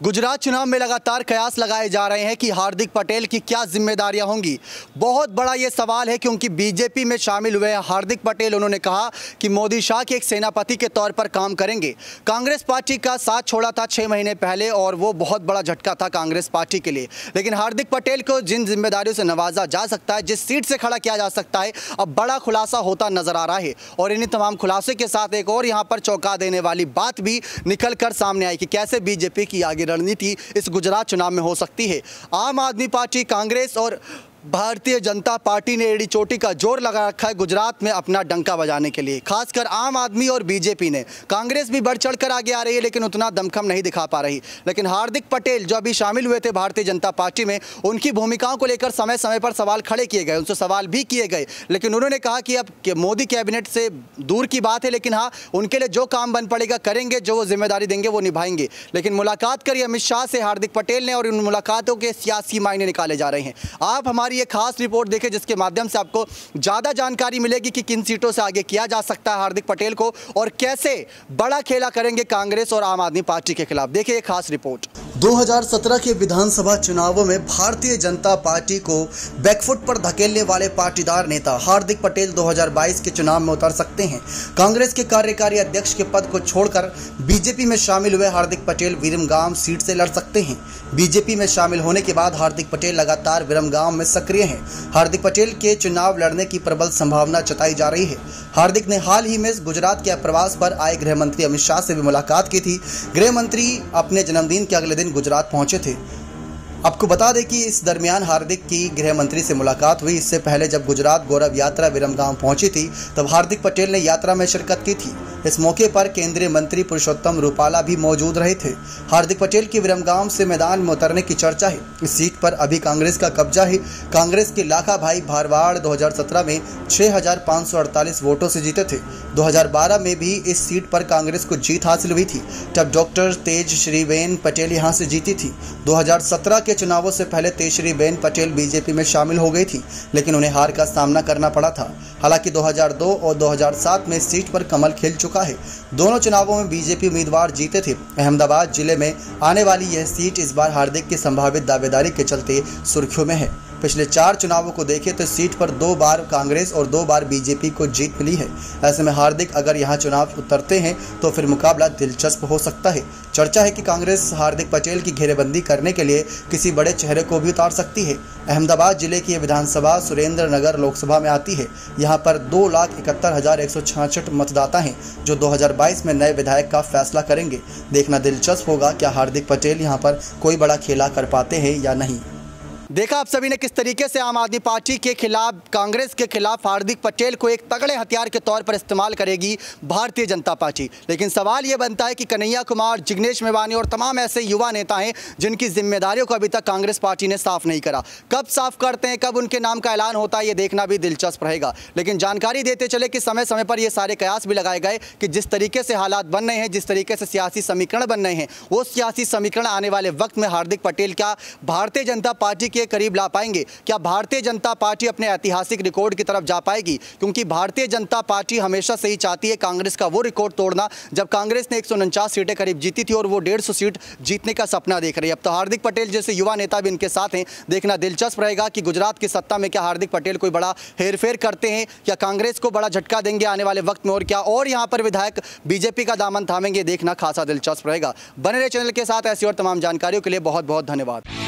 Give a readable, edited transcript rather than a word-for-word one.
गुजरात चुनाव में लगातार कयास लगाए जा रहे हैं कि हार्दिक पटेल की क्या जिम्मेदारियां होंगी। बहुत बड़ा ये सवाल है क्योंकि बीजेपी में शामिल हुए हार्दिक पटेल उन्होंने कहा कि मोदी शाह के एक सेनापति के तौर पर काम करेंगे। कांग्रेस पार्टी का साथ छोड़ा था 6 महीने पहले और वो बहुत बड़ा झटका था कांग्रेस पार्टी के लिए। लेकिन हार्दिक पटेल को जिन जिम्मेदारियों से नवाजा जा सकता है, जिस सीट से खड़ा किया जा सकता है, अब बड़ा खुलासा होता नजर आ रहा है। और इन्हीं तमाम खुलासे के साथ एक और यहाँ पर चौंका देने वाली बात भी निकल कर सामने आई कि कैसे बीजेपी की आगे रणनीति इस गुजरात चुनाव में हो सकती है। आम आदमी पार्टी, कांग्रेस और भारतीय जनता पार्टी ने एड़ी चोटी का जोर लगा रखा है गुजरात में अपना डंका बजाने के लिए। खासकर आम आदमी और बीजेपी ने, कांग्रेस भी बढ़ चढ़कर आगे आ रही है लेकिन उतना दमखम नहीं दिखा पा रही। लेकिन हार्दिक पटेल जो अभी शामिल हुए थे भारतीय जनता पार्टी में, उनकी भूमिकाओं को लेकर समय समय पर सवाल खड़े किए गए, उनसे सवाल भी किए गए। लेकिन उन्होंने कहा कि अब मोदी कैबिनेट से दूर की बात है, लेकिन हाँ, उनके लिए जो काम बन पड़ेगा करेंगे, जो वो जिम्मेदारी देंगे वो निभाएंगे। लेकिन मुलाकात करी अमित शाह से हार्दिक पटेल ने और उन मुलाकातों के सियासी मायने निकाले जा रहे हैं। आप हमारी ये खास रिपोर्ट देखें जिसके माध्यम से आपको ज्यादा जानकारी मिलेगी कि किन सीटों से आगे किया जा सकता है हार्दिक पटेल को और कैसे बड़ा खेला करेंगे कांग्रेस और आम आदमी पार्टी के खिलाफ। देखिए ये खास रिपोर्ट। 2017 के विधानसभा चुनावों में भारतीय जनता पार्टी को बैकफुट पर धकेलने वाले पाटीदार नेता हार्दिक पटेल 2022 के चुनाव में उतर सकते हैं। कांग्रेस के कार्यकारी अध्यक्ष के पद को छोड़कर बीजेपी में शामिल हुए हार्दिक पटेल विरमगाम सीट से लड़ सकते हैं। बीजेपी में शामिल होने के बाद हार्दिक पटेल लगातार विरमगाम में सक्रिय हैं। हार्दिक पटेल के चुनाव लड़ने की प्रबल संभावना जताई जा रही है। हार्दिक ने हाल ही में गुजरात के प्रवास पर आए गृह मंत्री अमित शाह से भी मुलाकात की थी। गृह मंत्री अपने जन्मदिन के अगले दिन गुजरात पहुंचे थे। आपको बता दें कि इस दरमियान हार्दिक की गृह मंत्री से मुलाकात हुई। इससे पहले जब गुजरात गौरव यात्रा विरमगाम पहुंची थी तब हार्दिक पटेल ने यात्रा में शिरकत की थी। इस मौके पर केंद्रीय मंत्री पुरुषोत्तम रूपाला भी मौजूद रहे थे। हार्दिक पटेल की विरमगाम से मैदान में उतरने की चर्चा है। इस सीट पर अभी कांग्रेस का कब्जा है। कांग्रेस के लाखा भाई भारवाड़ 2017 में 6548 वोटों से जीते थे। 2012 में भी इस सीट पर कांग्रेस को जीत हासिल हुई थी, तब डॉक्टर तेजश्रीबेन पटेल यहां से जीती थी। 2017 के चुनावों से पहले तेजश्रीबेन पटेल बीजेपी में शामिल हो गई थी, लेकिन उन्हें हार का सामना करना पड़ा था। हालांकि 2002 और 2007 में इस सीट पर कमल खिल चुका है। दोनों चुनावों में बीजेपी उम्मीदवार जीते थे। अहमदाबाद जिले में आने वाली यह सीट इस बार हार्दिक की संभावित दावेदारी के चलते सुर्खियों में है। पिछले 4 चुनावों को देखें तो सीट पर 2 बार कांग्रेस और 2 बार बीजेपी को जीत मिली है। ऐसे में हार्दिक अगर यहां चुनाव उतरते हैं तो फिर मुकाबला दिलचस्प हो सकता है। चर्चा है कि कांग्रेस हार्दिक पटेल की घेरेबंदी करने के लिए किसी बड़े चेहरे को भी उतार सकती है। अहमदाबाद जिले की यह विधानसभा सुरेंद्र नगर लोकसभा में आती है। यहाँ पर 2,71,166 मतदाता हैं जो 2022 में नए विधायक का फैसला करेंगे। देखना दिलचस्प होगा क्या हार्दिक पटेल यहाँ पर कोई बड़ा खेला कर पाते हैं या नहीं। देखा आप सभी ने किस तरीके से आम आदमी पार्टी के खिलाफ, कांग्रेस के खिलाफ हार्दिक पटेल को एक तगड़े हथियार के तौर पर इस्तेमाल करेगी भारतीय जनता पार्टी। लेकिन सवाल ये बनता है कि कन्हैया कुमार, जिग्नेश मेवानी और तमाम ऐसे युवा नेता हैं जिनकी जिम्मेदारियों को अभी तक कांग्रेस पार्टी ने साफ नहीं करा। कब साफ करते हैं, कब उनके नाम का ऐलान होता है, ये देखना भी दिलचस्प रहेगा। लेकिन जानकारी देते चले कि समय समय पर ये सारे कयास भी लगाए गए कि जिस तरीके से हालात बन रहे हैं, जिस तरीके से सियासी समीकरण बन रहे हैं, वो सियासी समीकरण आने वाले वक्त में हार्दिक पटेल क्या भारतीय जनता पार्टी के करीब ला पाएंगे? क्या भारतीय जनता पार्टी अपने ऐतिहासिक रिकॉर्ड की तरफ जा पाएगी? क्योंकि भारतीय जनता पार्टी हमेशा से ही चाहती है कांग्रेस का वो रिकॉर्ड तोड़ना जब कांग्रेस ने 149 सीटें करीब जीती थी और वो 150 सीट जीतने का सपना देख रही है। अब तो हार्दिक पटेल जैसे युवा नेता भी इनके साथ हैं। देखना दिलचस्प रहेगा कि गुजरात की सत्ता में क्या हार्दिक पटेल कोई बड़ा हेरफेर करते हैं, क्या कांग्रेस को बड़ा झटका देंगे आने वाले वक्त में, और क्या और यहाँ पर विधायक बीजेपी का दामन थामेंगे। देखना खासा दिलचस्प रहेगा। बने रहे चैनल के साथ। ऐसी और तमाम जानकारियों के लिए बहुत बहुत धन्यवाद।